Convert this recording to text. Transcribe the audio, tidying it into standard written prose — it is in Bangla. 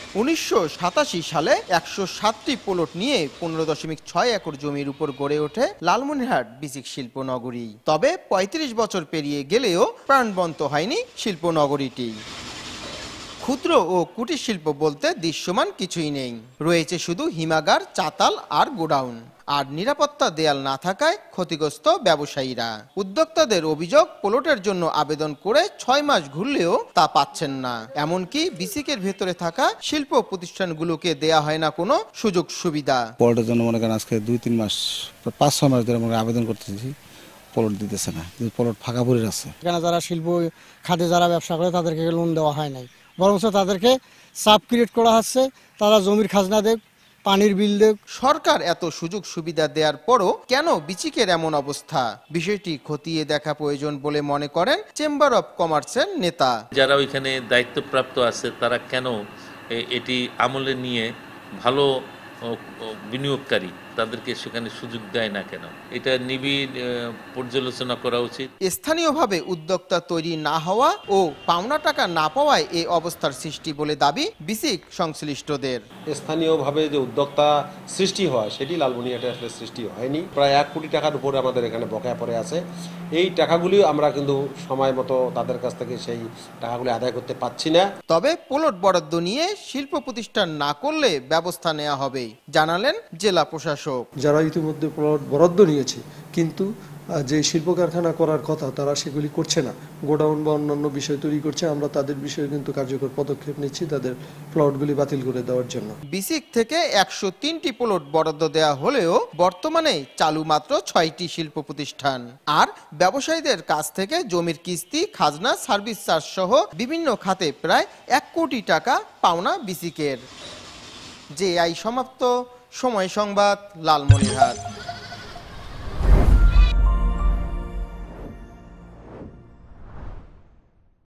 1987 সালে 107টি প্লট নিয়ে 15.6 একর জমির উপর গড়ে ওঠে লালমনিরহাট বিসিক শিল্পনগরী। তবে 35 বছর পেরিয়ে গেলেও প্রাণবন্ত হয়নি শিল্পনগরীটি। ক্ষুদ্র ও কুটির শিল্প বলতে দৃশ্যমান কিছুই নেই, রয়েছে শুধু হিমাগার, চাতাল আর গোডাউন। আর নিরাপত্তা দেয়াল না থাকায় ক্ষতিগ্রস্ত ব্যবসায়ীরা। উদ্যোক্তাদের অভিযোগ, প্লটের জন্য আবেদন করে 6 মাস ঘুরলেও তা পাচ্ছেন না। এমনকি বিসিকের ভেতরে থাকা শিল্প প্রতিষ্ঠানগুলোকে দেয়া হয় না কোনো সুযোগ সুবিধা। প্লটের জন্য মনে করেন আজকে 2-3 মাস, 5-6 মাস ধরে আবেদন করতেছি, প্লট দিতেছে না, প্লট ফাঁকা পড়ে আছে। এখানে যারা শিল্প খাতে যারা ব্যবসা করে তাদেরকে লোন দেওয়া হয় নাই, বরঞ্চ তাদেরকে চাপ ক্রিয়েট করা হচ্ছে, তারা জমির খাজনা দেখ, পানির বিল দেখ। সরকার এত সুযোগ সুবিধা দেওয়ার পরও কেন বিচিকের এমন অবস্থা, বিষয়টি খতিয়ে দেখা প্রয়োজন বলে মনে করেন চেম্বার অব কমার্সের নেতা। যারা ওইখানে দায়িত্বপ্রাপ্ত আছে তারা কেন এটি আমলে নিয়ে ভালো বিনিয়োগকারী তাদেরকে সেখানে সুযোগ দেয় না কেন, এটা নিবিড় পর্যালোচনা করা উচিত। স্থানীয়ভাবে উদ্যোক্তা তৈরি না হওয়া ও পাওনা টাকা না পাওয়ায় এই অবস্থার সৃষ্টি বলে দাবি বিসিক সংশ্লিষ্টদের। স্থানীয়ভাবে যে উদ্যোক্তা সৃষ্টি হয় সেটি লালমনিরহাটে আসলে সৃষ্টি হয়নি। প্রায় 1 কোটি টাকার উপরে আমাদের এখানে বকেয়া পড়ে আছে। এই টাকাগুলি আমরা কিন্তু সময় মতো তাদের কাছ থেকে সেই টাকাগুলি আদায় করতে পারছি না। তবে প্লট বরাদ্দ নিয়ে শিল্প প্রতিষ্ঠান না করলে ব্যবস্থা নেওয়া হবে জানালেন জেলা প্রশাসক। যারা ইতিমধ্যে প্লট বরাদ্দ নিয়েছে কিন্তু যে শিল্প কারখানা করার কথা তারা সেগুলি করছে না, গোডাউন বা অন্যান্য বিষয় তৈরি করছে, আমরা তাদের বিষয়ে কিন্তু কার্যকর পদক্ষেপ নিচ্ছি তাদের প্লটগুলি বাতিল করে দেওয়ার জন্য। বিসিক থেকে 103টি প্লট বরাদ্দ দেওয়া হলেও বর্তমানে চালু মাত্র 6টি শিল্প প্রতিষ্ঠান। আর ব্যবসায়ীদের কাছ থেকে জমির কিস্তি, খাজনা, সার্ভিস চার্জ সহ বিভিন্ন খাতে প্রায় 1 কোটি টাকা পাওনা বিসিকের। যে সমাপ্ত। সময় সংবাদ, লালমনিরহাট।